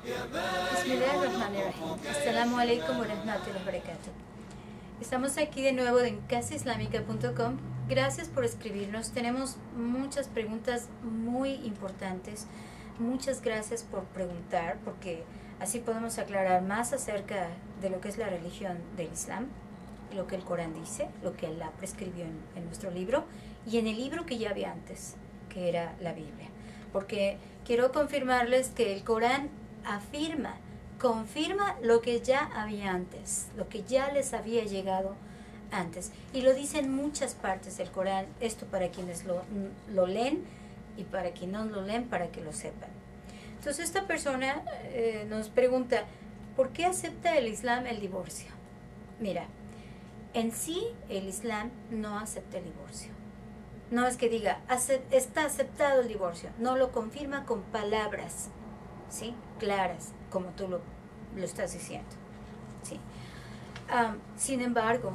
Bismillahirrahmanirrahim. Assalamu alaikum wa rahmatullahi wa barakatuh. Estamos aquí de nuevo en casaislamica.com. Gracias por escribirnos. Tenemos muchas preguntas muy importantes. Muchas gracias por preguntar, porque así podemos aclarar más acerca de lo que es la religión del Islam, lo que el Corán dice, lo que Allah prescribió en nuestro libro y en el libro que ya había antes, que era la Biblia. Porque quiero confirmarles que el Corán confirma lo que ya había antes, lo que ya les había llegado antes. Y lo dice en muchas partes del Corán, esto para quienes lo leen y para quienes no lo leen, para que lo sepan. Entonces esta persona nos pregunta, ¿por qué acepta el Islam el divorcio? Mira, en sí el Islam no acepta el divorcio. No es que diga, está aceptado el divorcio, no lo confirma con palabras, ¿sí?, claras, como tú lo estás diciendo, ¿sí? Sin embargo,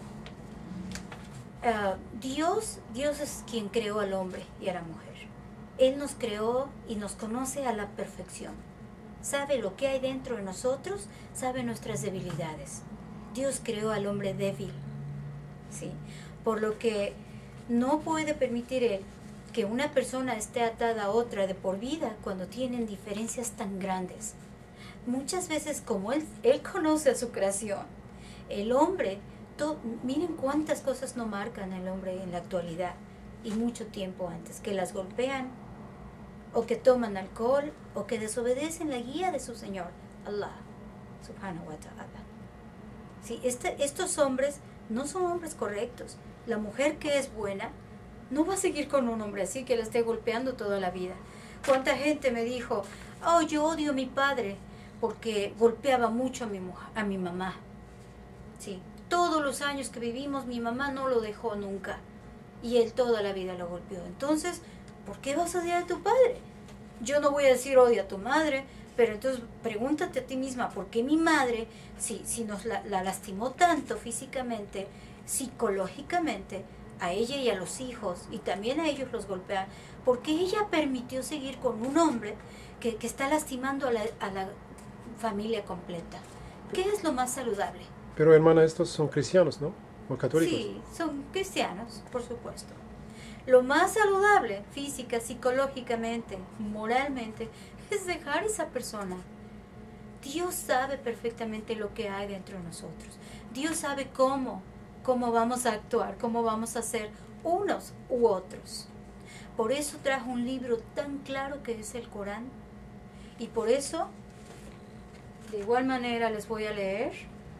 Dios es quien creó al hombre y a la mujer. Él nos creó y nos conoce a la perfección. Sabe lo que hay dentro de nosotros, sabe nuestras debilidades. Dios creó al hombre débil, ¿sí? Por lo que no puede permitir Él que una persona esté atada a otra de por vida cuando tienen diferencias tan grandes. Muchas veces, como Él conoce a su creación, el hombre, miren cuántas cosas no marcan al hombre en la actualidad y mucho tiempo antes, que las golpean, o que toman alcohol, o que desobedecen la guía de su Señor, Allah, subhanahu wa ta'ala. ¿Sí? Estos hombres no son hombres correctos. La mujer que es buena no va a seguir con un hombre así que la esté golpeando toda la vida. ¿Cuánta gente me dijo, oh, yo odio a mi padre porque golpeaba mucho a mi mamá? Sí, todos los años que vivimos mi mamá no lo dejó nunca y él toda la vida lo golpeó. Entonces, ¿por qué vas a odiar a tu padre? Yo no voy a decir odia a tu madre, pero entonces pregúntate a ti misma, ¿por qué mi madre, si nos la lastimó tanto físicamente, psicológicamente, a ella y a los hijos, y también a ellos los golpean, por qué ella permitió seguir con un hombre que está lastimando a la familia completa? ¿Qué es lo más saludable? Pero hermana, estos son cristianos, ¿no? ¿O católicos? Sí, son cristianos, por supuesto. Lo más saludable, física, psicológicamente, moralmente, es dejar a esa persona. Dios sabe perfectamente lo que hay dentro de nosotros. Dios sabe cómo vamos a actuar, cómo vamos a ser unos u otros. Por eso trajo un libro tan claro que es el Corán. Y por eso, de igual manera, les voy a leer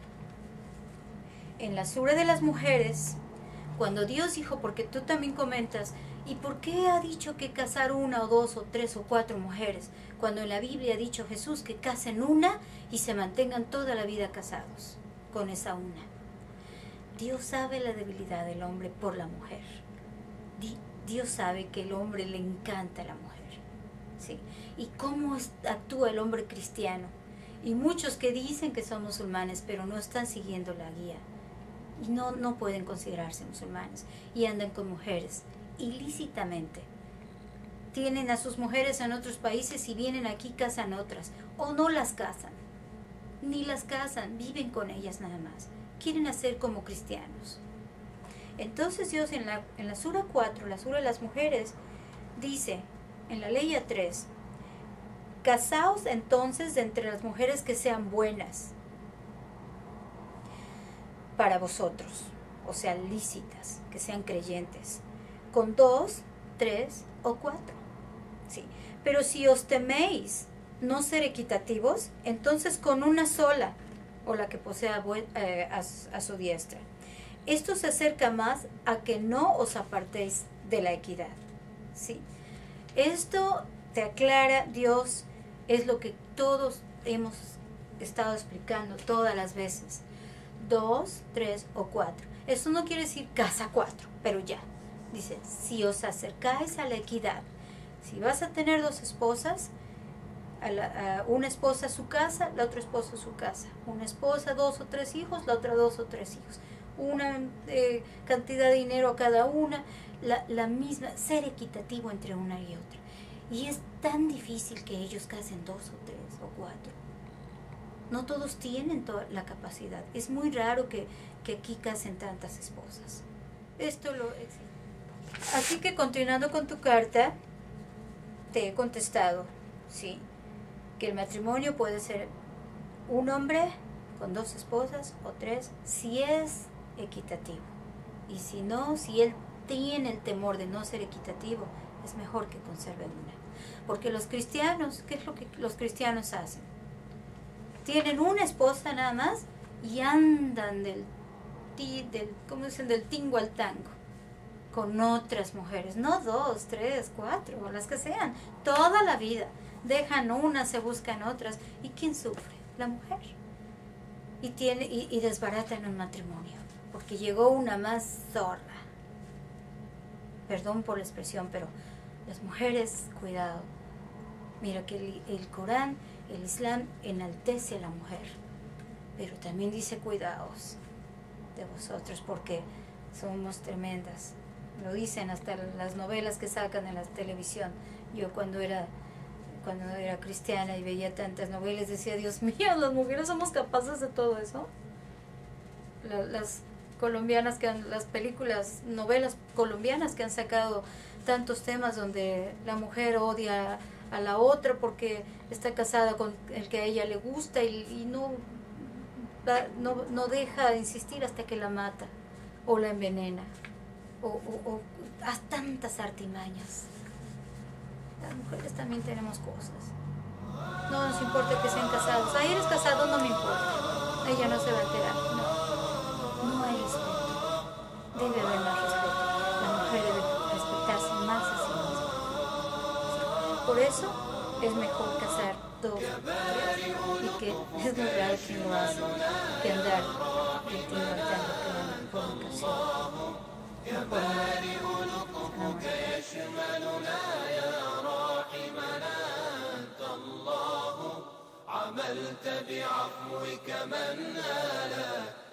en la Sura de las Mujeres, cuando Dios dijo, porque tú también comentas, ¿y por qué ha dicho que casar una o dos o tres o cuatro mujeres? Cuando en la Biblia ha dicho Jesús que casen una y se mantengan toda la vida casados con esa una. Dios sabe la debilidad del hombre por la mujer. Dios sabe que el hombre le encanta a la mujer, ¿sí? Y cómo actúa el hombre cristiano. Y muchos que dicen que son musulmanes, pero no están siguiendo la guía. Y no pueden considerarse musulmanes. Y andan con mujeres ilícitamente. Tienen a sus mujeres en otros países y vienen aquí, casan otras. O no las casan. Ni las casan, viven con ellas nada más. Quieren hacer como cristianos. Entonces Dios en la Sura 4, la Sura de las Mujeres, dice, en la Ley 3, casaos entonces de entre las mujeres que sean buenas para vosotros, o sea, lícitas, que sean creyentes, con 2, 3 o 4. Sí. Pero si os teméis no ser equitativos, entonces con una sola, o la que posea a su diestra. Esto se acerca más a que no os apartéis de la equidad. ¿Sí? Esto te aclara, Dios, es lo que todos hemos estado explicando todas las veces. 2, 3 o 4. Eso no quiere decir casa 4, pero ya. Dice, si os acercáis a la equidad, si vas a tener dos esposas, una esposa a su casa, la otra esposa a su casa. Una esposa, 2 o 3 hijos, la otra 2 o 3 hijos. Una cantidad de dinero a cada una, la misma, ser equitativo entre una y otra. Y es tan difícil que ellos casen 2 o 3 o 4. No todos tienen la capacidad. Es muy raro que aquí casen tantas esposas. Esto lo existe. Así que continuando con tu carta, te he contestado, sí, que el matrimonio puede ser un hombre con 2 esposas o 3, si es equitativo. Y si no, si él tiene el temor de no ser equitativo, es mejor que conserve una. Porque los cristianos, ¿qué es lo que los cristianos hacen? Tienen una esposa nada más y andan ¿cómo dicen? Del tingo al tango con otras mujeres, no 2, 3, 4, o las que sean, toda la vida. Dejan unas, se buscan otras. ¿Y quién sufre? La mujer. Y desbaratan un matrimonio, porque llegó una más zorra. Perdón por la expresión, pero las mujeres, cuidado. Mira que el Corán, el Islam enaltece a la mujer, pero también dice cuidaos de vosotros porque somos tremendas. Lo dicen hasta las novelas que sacan en la televisión. Yo cuando era cristiana y veía tantas novelas decía, Dios mío, las mujeres somos capaces de todo eso. Las colombianas las películas, novelas colombianas que han sacado tantos temas donde la mujer odia a la otra porque está casada con el que a ella le gusta y no deja de insistir hasta que la mata o la envenena o haz tantas artimañas. Las mujeres también tenemos cosas. No nos importa que sean casados. Ahí eres casado, no me importa. Ella no se va a enterar. No hay respeto. Debe haber más respeto. La mujer debe respetarse más a sí misma. Por eso es mejor casar 2 o 3 y que es muy raro quien lo hace que andar el tingo al tango creando fornicación. No por عملت بعفوك من نالا